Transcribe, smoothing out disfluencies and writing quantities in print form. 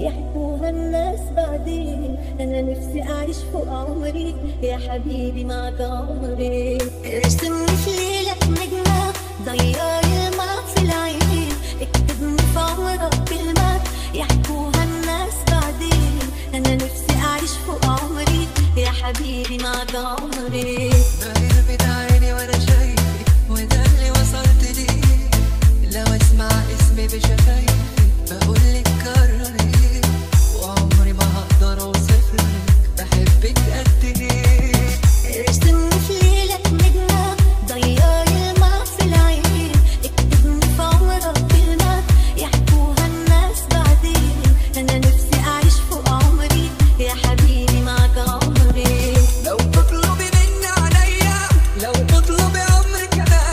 يحكوها الناس بعدين. أنا نفسي أعيش فوق عمري يا حبيبي معك عمري. ارسمني في ليلة نجمة ضيعي الماء في العين، اكتبني في عمرك كلمة يحكوها الناس بعدين. أنا نفسي أعيش فوق عمري يا حبيبي معك عمري. بغير بعيني وأنا شايفك وده اللي وصلت ليه. لو أسمع اسمي بشفايفي بقولك كرري، وعمري ما هقدر أوصفلك بحبك قد إيه. ارسمني في ليلة نجمة ضيعي الماء في العين، اكتبني في عمرك كلمة يحكوها الناس بعدين. أنا نفسي أعيش فوق عمري يا حبيبي معك عمري. لو تطلبي مني عليا، لو تطلبي عمري كمان